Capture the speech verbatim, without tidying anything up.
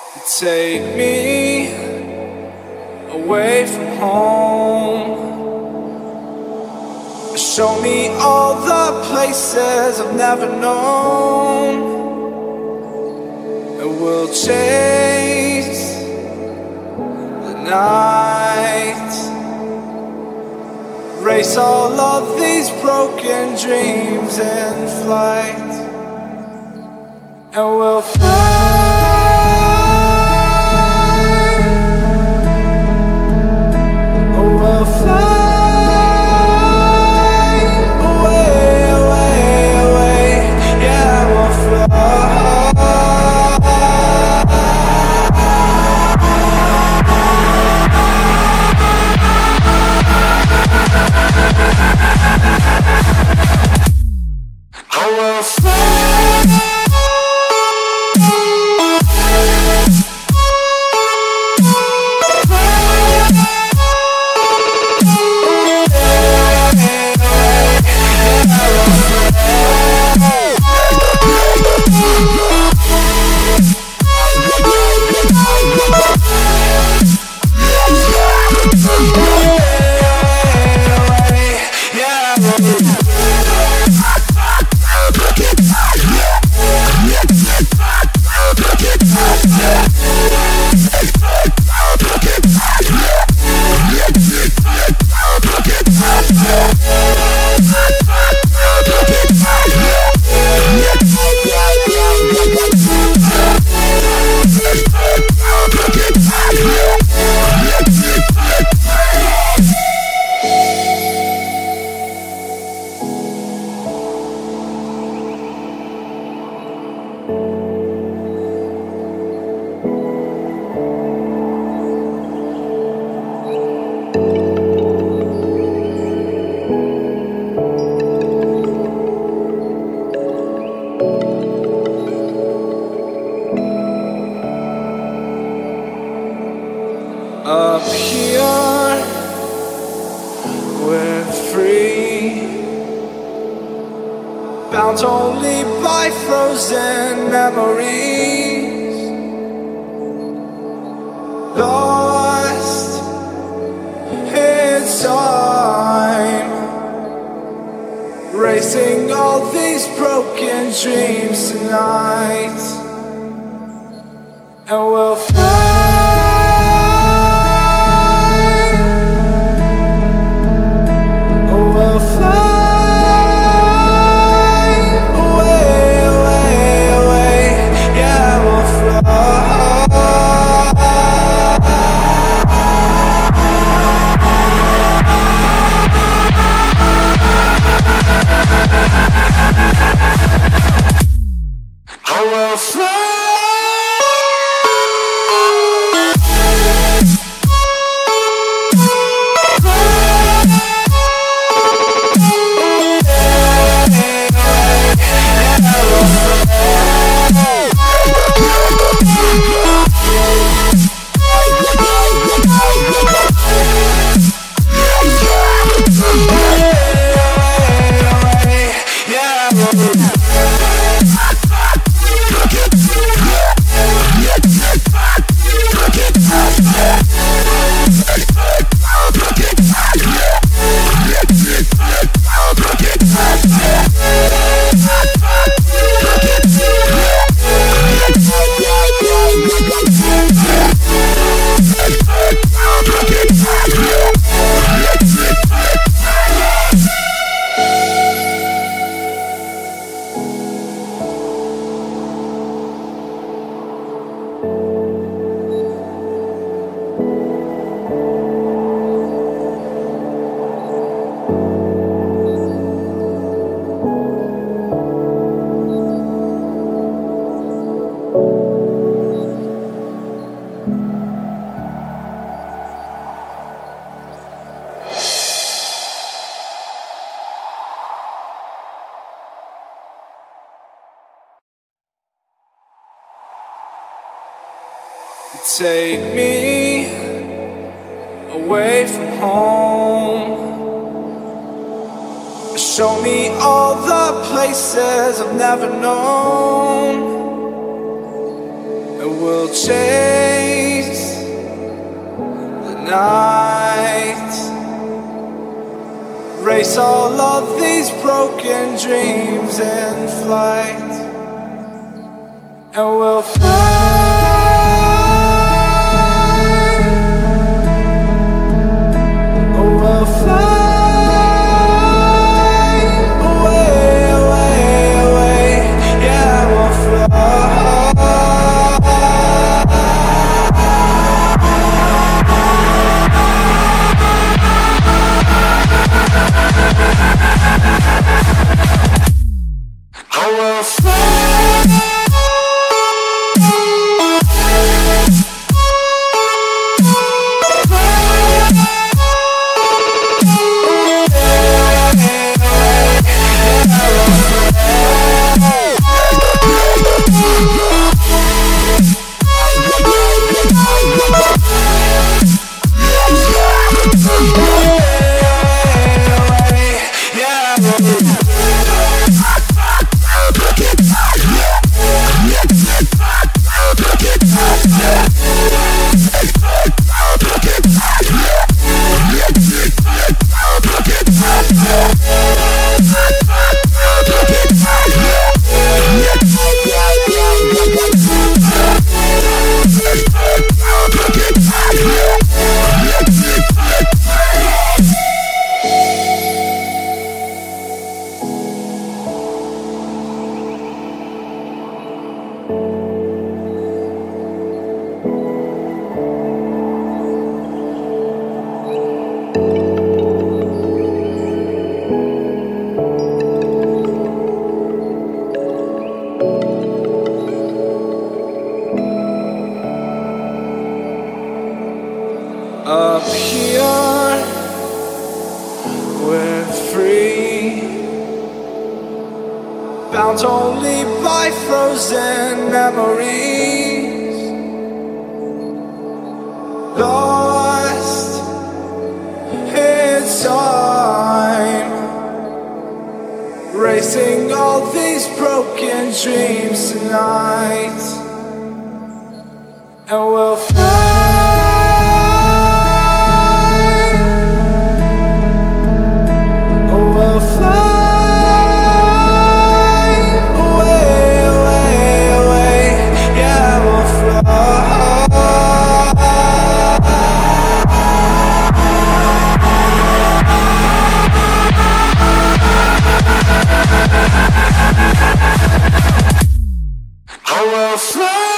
Take me away from home. Show me all the places I've never known. And we'll chase the night, race all of these broken dreams in flight. And we'll fly. We'll fly away, away, away. Yeah, we'll fly. Oh, we'll fly. Up here, we're free, bound only by frozen memories, lost in time, racing all these broken dreams tonight. And we'll fly. Take me away from home. Show me all the places I've never known. And will chase the night, race all of these broken dreams in flight, and we'll fly. We'll fly away, away, away. Yeah, we'll I will fly. Up here, we're free, bound only by frozen memories, lost in time, racing all these broken dreams tonight, and we'll fly. We'll fly away, away, away. Yeah, we'll fly. I will fly.